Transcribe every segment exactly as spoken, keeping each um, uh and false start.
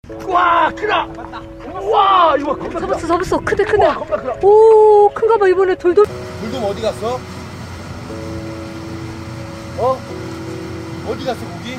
와, 크다. 와, 이거 겁나 잡았어, 잡았어. 크대, 크대. 와, 겁나 크다. 오, 큰가 봐. 이번에 돌돌. 돌돔 어디 갔어? 어? 어디 갔어, 고기?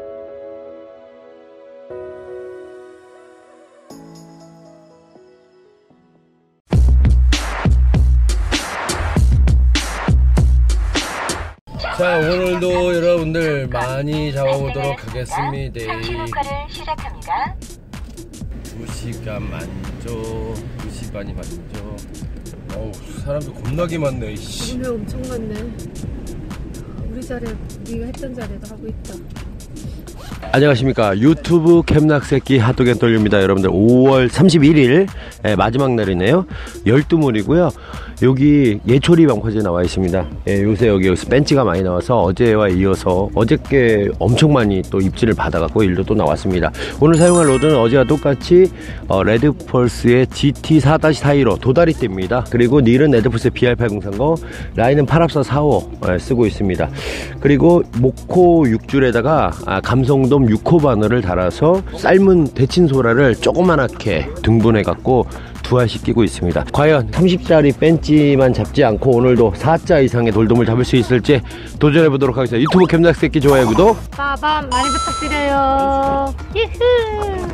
자, 오늘도 여러분들 많이 잡아보도록 하겠습니다. 녹화를 시작합니다. 두 시간 만조, 두 시간이 만조. 어우, 사람도 겁나게 많네. 이씨. 오늘 엄청 많네. 우리 자리, 네가 했던 자리도 하고 있다. 안녕하십니까. 유튜브 캠낙새끼 핫도겐 돌립니다. 여러분들 오월 삼십일일 예, 마지막 날이네요. 열두 물이고요. 여기 예초리 방파제 나와 있습니다. 예, 요새 여기 여기서 벤치가 많이 나와서 어제와 이어서 어저께 엄청 많이 또 입질을 받아갖고 일도 또 나왔습니다. 오늘 사용할 로드는 어제와 똑같이 어, 레드펄스의 지티 사 사십오 도다리대입니다. 그리고 닐은 레드펄스의 비알 팔공삼공, 라인은 팔합사 사오 예, 쓰고 있습니다. 그리고 목코 육 줄에다가 아, 감성돔 육 호 바늘을 달아서 삶은 데친소라를 조그만하게 등분해 갖고 두 알씩 끼고 있습니다. 과연 삼십 짜리 벤치만 잡지 않고 오늘도 사 자 이상의 돌돔을 잡을 수 있을지 도전해 보도록 하겠습니다. 유튜브 캠낙새끼 좋아요, 구독 빠밤 많이 부탁드려요. 히흐.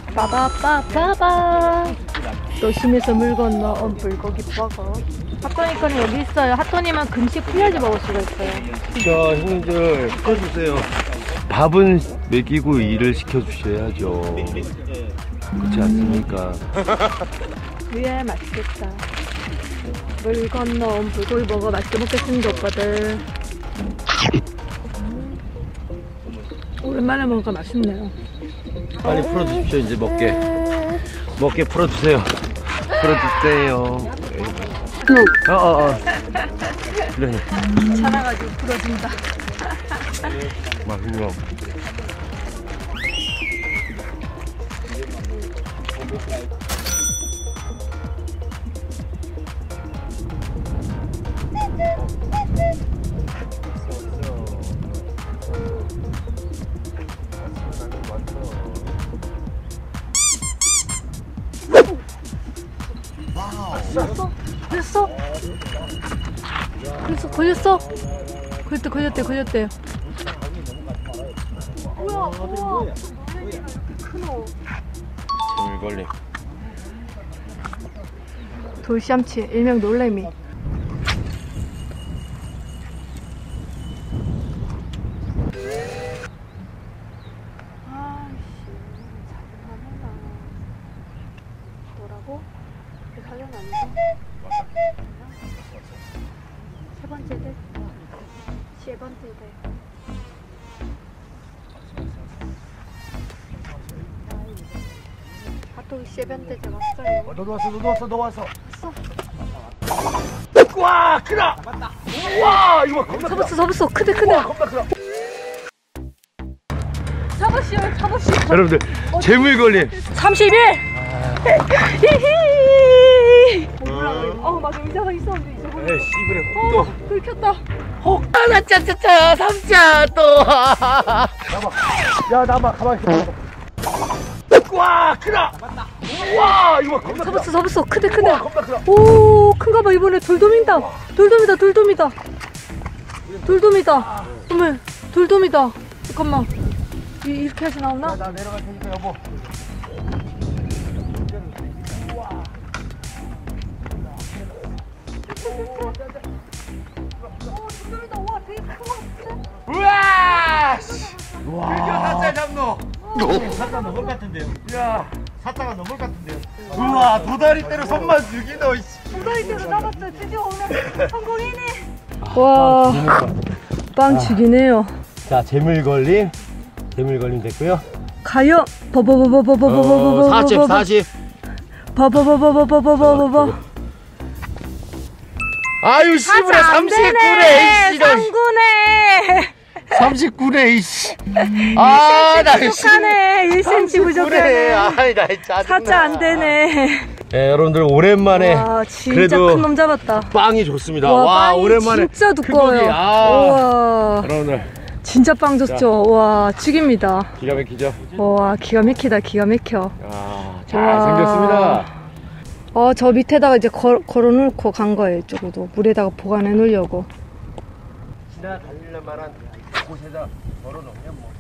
빠바빠빠밤. 도심에서 물 건너 온 불고기 버거. 핫도니 거는 여기 있어요. 핫도니만 금식 풀려지 먹을 수가 있어요. 자, 형님들 시켜주세요. 밥은 먹이고 일을 시켜주셔야죠. 그렇지 않습니까? 예, 맛있겠다. 물 건너 온 불고기 버거 맛있게 먹겠습니다, 오빠들. 음. 오랜만에 먹으니까 맛있네요. 빨리 풀어주십시오. 이제 먹게 먹게 풀어주세요. 풀어주세요. 어어어 어, 어. 그래. 귀찮아가지고 풀어준다. 맛있어. 걸렸어? 걸렸어? 걸렸어? 걸렸어? 걸렸대, 걸렸대, 걸렸대. 뭐야, 뭐야. 크노. 재물걸림. 돌시암치, 일명 놀래미. 아이씨, 잘못하나. 뭐라고? 가격 아니고? 세 번째 대? 세 번째 대. 핫도그 세 번째 대 왔어요. 어, 너도 왔어, 너도 왔어, 너 왔어. 왔어. 와, 크다. 맞다. 와, 이거 겁나 크다. 잡았어, 잡았어. 크대, 크대. 와, 겁나 크다. 잡았시오, 잡았시오. 여러분들, 재물걸림. 삼십일! 히히! 어, 맞아. 의자가 있었는데 잊어버렸어. 에이, 씨부래. 어, 긁혔다. 혹. 아, 나 짜짜짜, 삼자 또. 나봐. 야, 나봐. 가만히 있어. 와, 크다. 맞다. 와, 이거 겁나 크다. 잡았어, 잡았어. 크대, 크대. 와, 겁나 크다. 오, 큰가 봐. 이번에 돌돔이다. 돌돔이다, 돌돔이다. 돌돔이다. 어머, 돌돔이다. 잠깐만. 이, 이렇게 해서 나오나? 나 내려갈 테니까 여보. 우와! 드디어 사자 잡노. 사자 넘을 같은데요. 야, 사자가 넘을 같은데요. 우와, 도다리 때로 손만 죽이노. 도다리 때로 잡았어요. 드디어 오늘 성공이네. 와, 빵 죽이네요. 자, 재물걸림. 재물걸림 됐고요. 가요. 버버버버버버버버버버. 사십, 사십. 버버버버버버버버버. 아유, 씨부라 삼십구래. 삼구네. 삼십구래, 이씨. 아, 나 부족하네. 일 센티미터 부족하네. 아이, 나 짜증나. 사자 안 되네. 네, 여러분들 오랜만에 와, 진짜 그래도 큰 놈 잡았다. 빵이 좋습니다. 와, 와, 빵이 오랜만에 진짜 두꺼워요. 큰 고기. 아, 우와. 여러분들 진짜 빵 좋죠. 와, 죽입니다. 기가 막히죠? 와, 기가 막히다, 기가 막혀. 아, 잘 와. 생겼습니다. 어, 저 밑에다가 이제 걸, 걸어놓고 간 거예요, 이쪽으로. 물에다가 보관해 놓으려고. 지나다닐 만한 곳에다 걸어놓으면 뭐.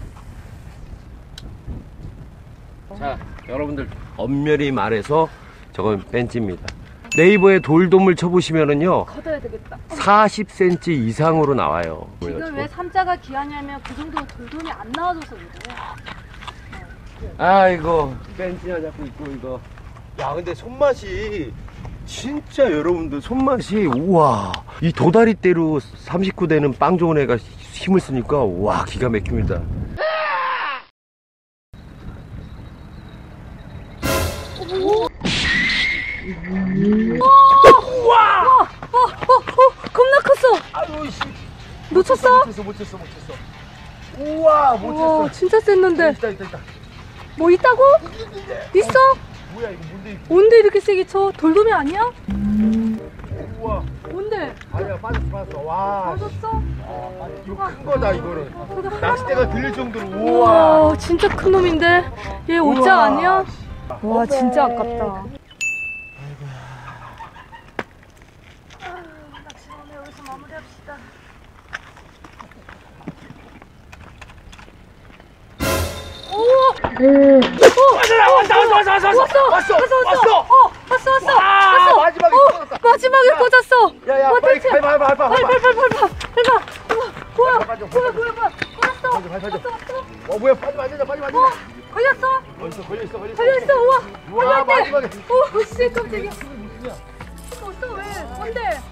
자, 여러분들 엄밀히 말해서 저건 벤치입니다. 네이버에 돌돔을 쳐보시면은요 걷어야 되겠다. 사십 센티미터 이상으로 나와요. 지금 왜 삼자가 귀하냐면 그 정도 돌돔이 안 나와줘서 그래요. 아이고 벤치나 잡고 있고 이거. 야 근데 손맛이 진짜 여러분들 손맛이 우와 이 도다리대로 삼십구 대는 빵 좋은 애가 힘을 쓰니까 와 기가 막힙니다. 우와! 어, 어, 어, 겁나 컸어. 아유 씨. 놓쳤어? 못 쳤어 못 쳤어 못 쳤어. 우와 못 쳤어. 와, 진짜 셌는데. 있다 있다 있다. 뭐 있다고? 있어? 뭐야 이거 뭔데? 뭔데 이렇게 세게 쳐? 돌돔이 아니야? 우와. 뭔데? 아니야 빠졌어 빠졌어. 와. 빠졌어? 이거 큰 거다 이거는. 그거 낚싯대가 들릴 정도로 우와. 우와, 진짜 큰 놈인데? 얘 오자 우와. 아니야? 와, 진짜 아깝다. 낚시 오늘 여기서 마무리합시다. 오! 오! 왔어 왔어 왔어 왔어 왔어 왔어! 왔어 왔어! 왔어. 어! 왔어! 왔어! 와, 왔어! 마지막에 어! 꽂았다. 마지막에 야. 꽂았어! 야야 와, 빨리 대체. 밟아 밟아 밟아. 빨리 빨리 빨리 빨리 밟아! 밟아! 뭐야? 빠져, 뭐야 빠져. 뭐야 뭐야? 꽂았어! 빠져, 빠져. 왔어 왔어! 어 뭐야 빠지면 안 된다 빠지면 안 어! 된다. 걸렸어! 걸렸어 걸렸어 걸렸어. 걸렸어! 우와! 우와, 걸렸대! 마지막에. 오! 씨 깜짝이야! 어서 왜? 뭔데?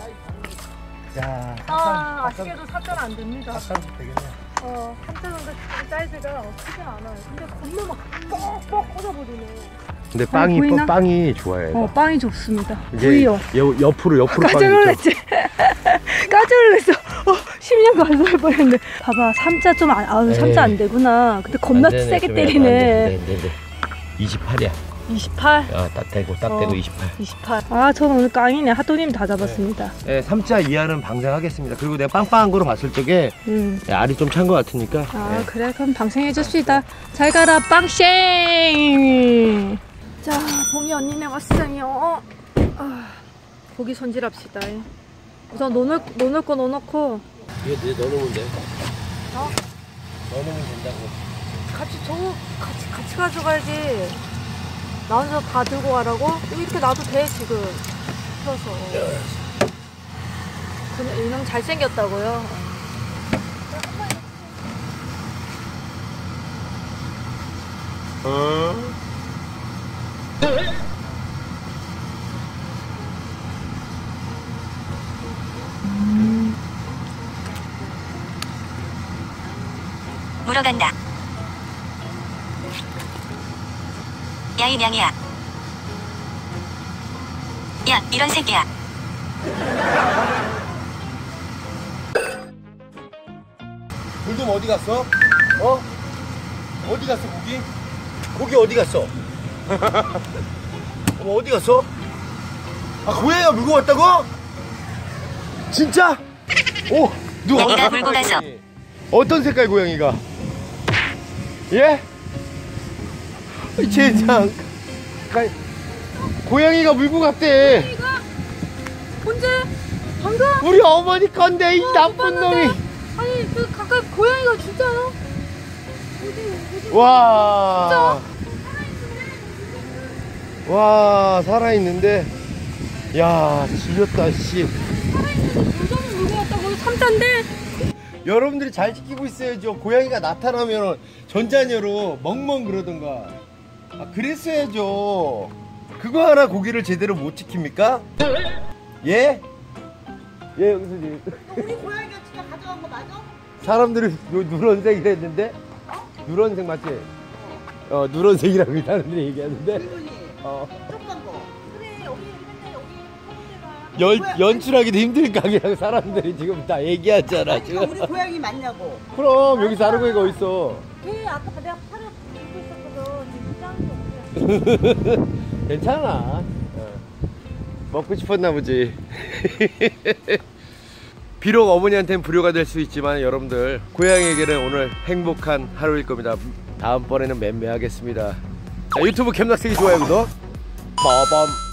야. 아, 아쉽게도 삽자는 안 됩니다. sab되겠네. 어, 삽자는 그 사이즈가 크지 않아요. 근데 겁나 막 뻑뻑 꽂아버리네. 근데 빵이 보이나? 빵이 좋아요. 어, 빵이 좋습니다. 이제 부위요. 여, 옆으로 옆으로 깜짝 빵이 놀랐지? 깜짝 놀랐어. 어, 십 년 가서 뻔했는데. 봐봐, 삼자 좀, 안, 아우, 삼자 안 되구나. 근데 겁나 세게 때리네. 이십팔이야. 이십팔? 아, 딱 대고 딱 어. 대고 이십팔. 이십팔. 아, 저는 오늘 깡이네. 하도님 다 잡았습니다. 네, 삼자 이하는 방생하겠습니다. 그리고 내가 빵빵한 거로 봤을 적에 음. 네, 알이 좀 찬 것 같으니까. 아, 네. 그래. 그럼 방생해 줍시다. 잘 가라, 빵생! 자, 봉이 언니네 왔어요. 아, 고기 손질합시다. 우선 넣을, 넣을 거 넣어놓고. 이거 내 넣어놓으면 돼. 어? 넣어놓으면 된다고. 같이 저거 같이 같이 가져가야지. 나 혼자 다 들고 가라고? 이렇게 놔도 돼 지금. 풀어서. 근데 이놈 잘생겼다고요? 어? 물어간다. 야, 이 명이야. 야, 이런 새끼야. 돌돔 어디 갔어? 어? 어디 갔어 고기? 고기 어디 갔어? 어, 어디 갔어? 아 고양이가 물고 왔다고? 진짜? 오 누가 내가 물고 가서. 어떤 색깔 고양이가? 예? 젠장 고양이가 물고 갔대. 언제? 방금? 우리 어머니 건데 이 어, 나쁜 못 봤는데? 놈이. 아니 그 가까이 고양이가 진짜요? 어디 어디? 와. 와 살아있는데. 야 지렸다 씨. 요즘은 물고 왔다고 삼자인데? 여러분들이 잘 지키고 있어야죠. 고양이가 나타나면 전자녀로 멍멍 그러던가. 아 그랬어야죠. 그거 하나 고기를 제대로 못 지킵니까? 예? 예 여기서 이제 우리 고양이가 진짜 가져간 거 맞아? 사람들이 요 누런색 이랬는데 누런색 맞지? 어 누런색이라고 사람들이 얘기하는데 이분이 어 조그만 거. 그래 여기 맨날 여기 연, 연출하기도 힘든 가게라고 사람들이 지금 다 얘기하잖아 아니, 지금. 우리 고양이 맞냐고. 그럼 여기 다른 거가 어딨어. 걔 아까 내가 팔을 들고 있었거든. 지금 짱이 없네. 괜찮아. 어. 먹고 싶었나 보지. 비록 어머니한테는 불효가 될 수 있지만 여러분들 고양이에게는 오늘 행복한 하루일 겁니다. 다음번에는 맴매하겠습니다. 자, 유튜브 캠나스기 좋아요 구독 빠밤.